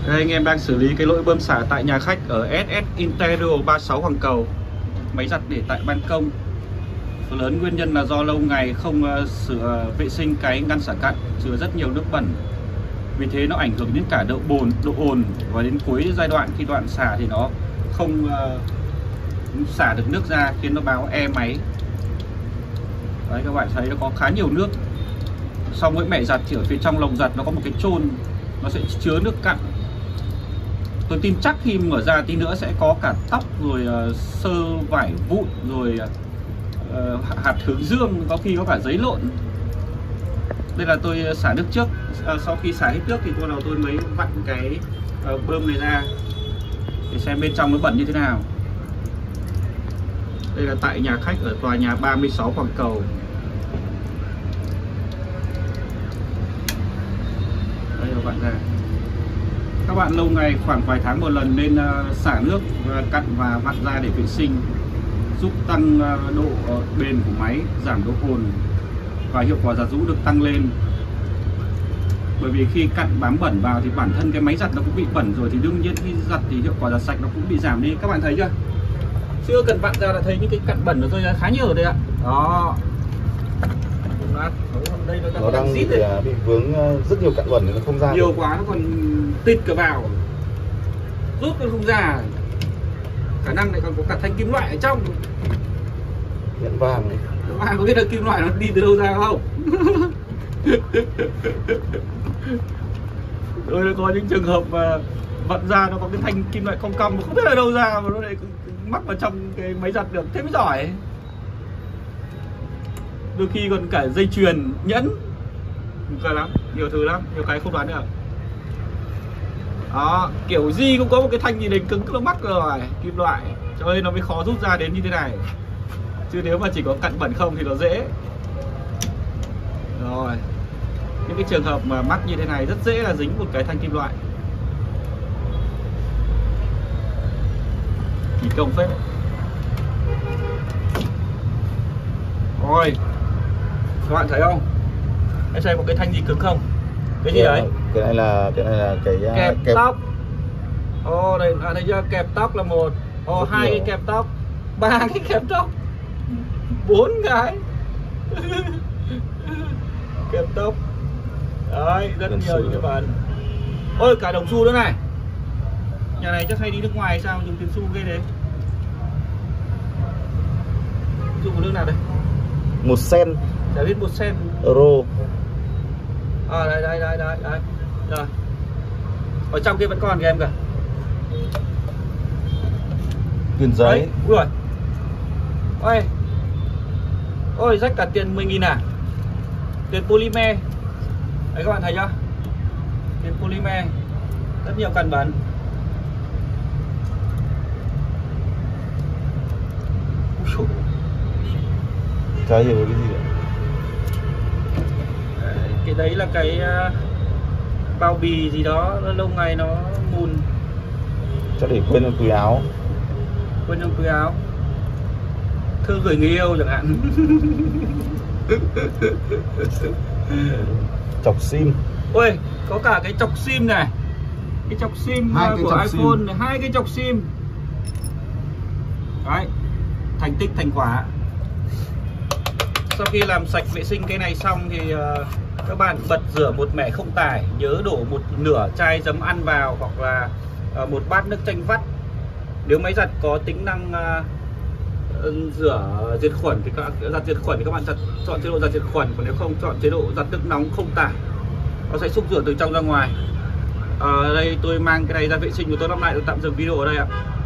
Đây, anh em đang xử lý cái lỗi bơm xả tại nhà khách ở SS Interior 36 Hoàng Cầu. Máy giặt để tại ban công. Phần lớn nguyên nhân là do lâu ngày không sửa vệ sinh cái ngăn xả cặn, chứa rất nhiều nước bẩn. Vì thế nó ảnh hưởng đến cả độ ồn, và đến cuối giai đoạn khi đoạn xả thì nó không xả được nước ra, khiến nó báo e máy. Đấy, các bạn thấy nó có khá nhiều nước. Xong với mẹ giặt thì ở phía trong lồng giặt nó có một cái chôn, nó sẽ chứa nước cặn. Tôi tin chắc khi mở ra tí nữa sẽ có cả tóc, rồi sơ vải vụn, rồi hạt hướng dương, có khi có cả giấy lộn. Đây là tôi xả nước trước. Sau khi xả hết nước thì bắt đầu tôi mới vặn cái bơm này ra để xem bên trong nó bẩn như thế nào. Đây là tại nhà khách ở tòa nhà 36 Hoàng Cầu. Đây là vặn ra. Các bạn lâu ngày khoảng vài tháng một lần nên xả nước cặn và vặn ra để vệ sinh, giúp tăng độ bền của máy, giảm độ ồn và hiệu quả giặt giũ được tăng lên. Bởi vì khi cặn bám bẩn vào thì bản thân cái máy giặt nó cũng bị bẩn rồi, thì đương nhiên khi giặt thì hiệu quả giặt sạch nó cũng bị giảm đi. Các bạn thấy chưa? Chưa cần vặn ra đã thấy những cái cặn bẩn của tôi ra khá nhiều rồi đây ạ. Đó. Đây nó đang bị vướng rất nhiều cặn bẩn, nó không ra nhiều được. quá, nó còn tịt cả vào, rút nó không ra. Khả năng lại còn có cả thanh kim loại ở trong. Nhẫn vàng này. Các bạn có biết là kim loại nó đi từ đâu ra không? Rồi nó có những trường hợp mà vặn ra nó có cái thanh kim loại cong cong mà không biết là đâu ra, mà nó lại mắc vào trong cái máy giặt được, thế mới giỏi. Đôi khi còn cả dây chuyền, nhẫn, cả lắm, nhiều thứ lắm, nhiều cái không đoán được. Đó, kiểu gì cũng có một cái thanh gì đấy cứng nó mắc rồi, kim loại, cho nên nó mới khó rút ra đến như thế này. Chứ nếu mà chỉ có cặn bẩn không thì nó dễ. Rồi, những cái trường hợp mà mắc như thế này rất dễ là dính một cái thanh kim loại. Kỳ công phết đấy. Rồi, các bạn thấy không? Em xem có cái thanh gì cứng không? Cái gì đấy? Cái này là cái kẹp tóc. Ồ, đây thấy chưa? Kẹp tóc là một. Ồ, hai cái kẹp tóc, ba cái kẹp tóc, 4 cái kẹp tóc. Đấy, rất nhiều những cái bản. Ôi, cả đồng xu nữa này. Nhà này chắc hay đi nước ngoài sao dùng tiền xu ghê đấy. Dùng nước nào đây? 1 sen. Đã biết 1 sen Euro. À, đây. Rồi. Ở trong kia vẫn còn kìa em cả. Tiền giấy. Đấy, ui rồi. Ôi, rách cả tiền 10.000 à? Tiền polymer. Đấy, các bạn thấy chưa? Tiền polymer. Rất nhiều cặn bẩn. Chả hiểu cái gì đấy. Cái đấy là cái bao bì gì đó, lâu ngày nó mùn. Chắc để quên trong túi áo. Quên trong túi áo. Thư gửi người yêu chẳng hạn. Chọc sim. Ôi, có cả cái chọc sim này. Cái chọc sim của iPhone này, 2 cái chọc sim. Đấy, thành tích thành quả. Sau khi làm sạch vệ sinh cái này xong thì các bạn bật rửa một mẻ không tải, nhớ đổ một nửa chai giấm ăn vào, hoặc là một bát nước chanh vắt. Nếu máy giặt có tính năng rửa diệt khuẩn thì giặt diệt khuẩn thì các bạn chọn chế độ giặt diệt khuẩn, còn nếu không chọn chế độ giặt nước nóng không tải, nó sẽ xúc rửa từ trong ra ngoài. Đây tôi mang cái này ra vệ sinh của tôi, năm nay tôi tạm dừng video ở đây ạ.